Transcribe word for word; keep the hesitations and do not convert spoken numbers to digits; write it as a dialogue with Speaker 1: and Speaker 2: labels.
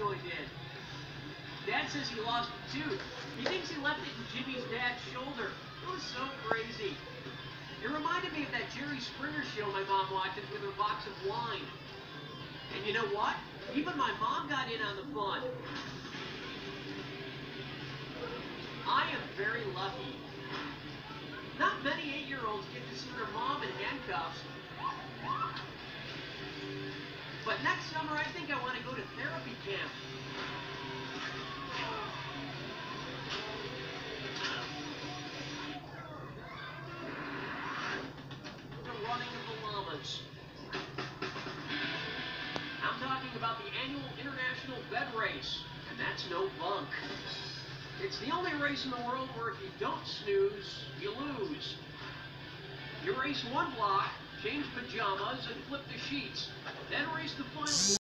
Speaker 1: joined in. Dad says he lost it too. He thinks he left it in Jimmy's dad's shoulder. It was so crazy. It reminded me of that Jerry Springer show my mom watches with her box of wine. And you know what? Even my mom got in on the fun. I am very lucky. Not many eight-year-olds get to see their mom in handcuffs. But next summer, I think I want to go to therapy camp. The running of the llamas. I'm talking about the annual International Bed Race, and that's no bunk. It's the only race in the world where if you don't snooze, you lose. You race one block, change pajamas, and flip the sheets, then race the final...